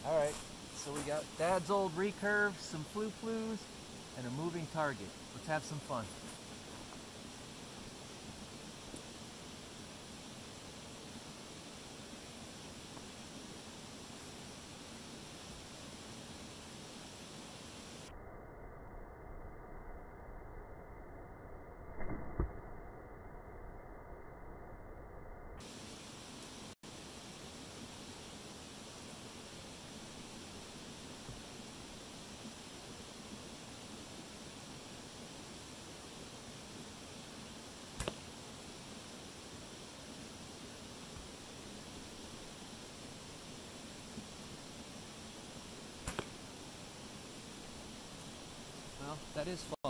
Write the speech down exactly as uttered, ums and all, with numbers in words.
Alright, so we got Dad's old recurve, some flu-flus, and a moving target. Let's have some fun. Well, that is fun.